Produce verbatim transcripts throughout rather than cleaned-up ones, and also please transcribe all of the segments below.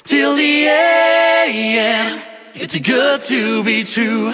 till the end. You're too good to be true.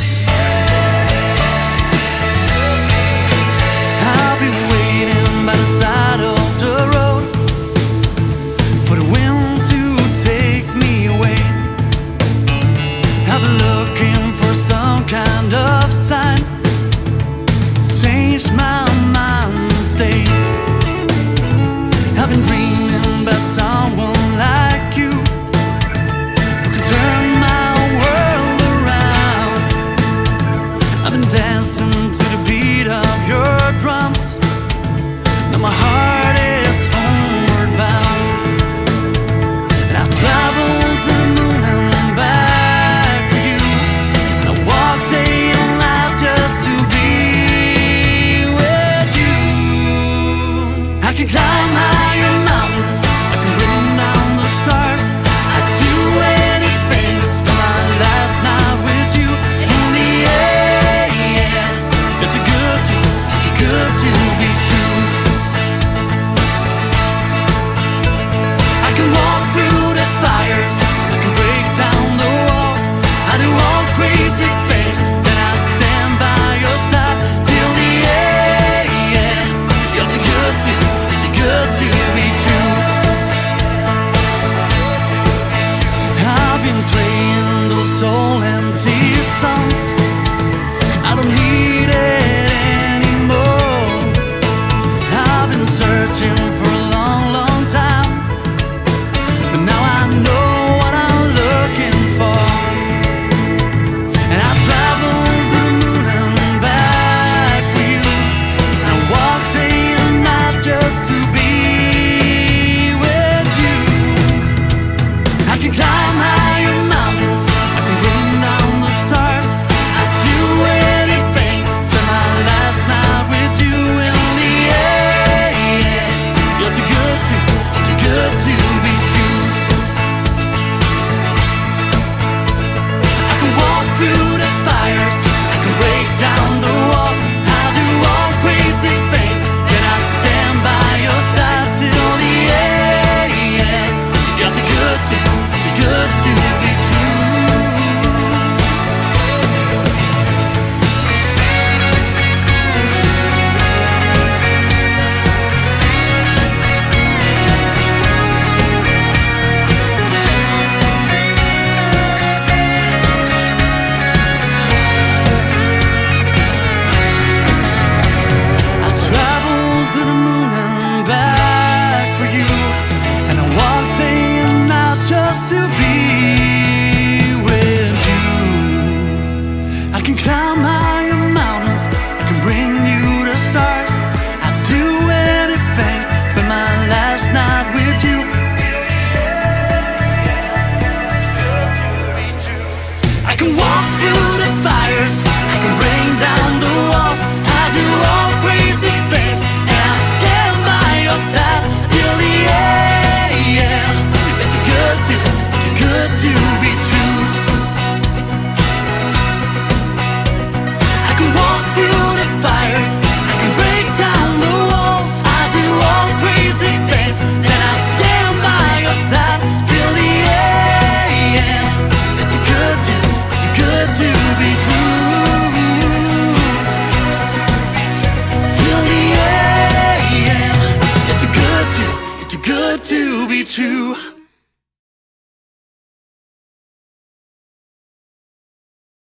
I've been waiting by the side of the road for the wind to take me away. I've been looking for some kind of sign to change my mind and stay. I've been dreaming about someone like you who can turn my world around. I've been dancing to the beat of your drums. Now my heart is homeward bound, and I've traveled the moon and back for you. And I walk day and night just to be with you. I can climb higher mountains, I can bring down the stars. I'd do anything to spend my last night with you. In the end, you're too good to, you're too good to be true. I can walk through the fires, I can break down the walls. I do all crazy things, then I stand by your side till the end. You're too good to, you're too good to be true. I've been playing those soul empty songs. I don't need it anymore. I've been searching for a long, long time, but now I know what I'm looking for. And I traveled the moon and back for you. I walk day and night just to be with you. I can climb higher mountains, I can bring down the stars. I'd do anything, spend my last night with you. In the end, you're too good to, you're too good to be true. I can walk through the fires, I can break down the walls. I do all crazy things, then I stand by your side till the end. You're too good to, too good to be true. I traveled to the moon and back for you, and I walked day and night just to be with you. I can climb higher mountains, I can bring you the stars. I'd do anything, spend my last night with you. I can walk through the fires, I can bring down the walls. I do all crazy things, and I stand by your side till the end. It's too good to, too good to be true. I can walk through the fires, I can break down the walls. I do all crazy things, then I stand by your side till the end. It's too good to, too good to be true. Till the end, it's too good to, it's too good to be true.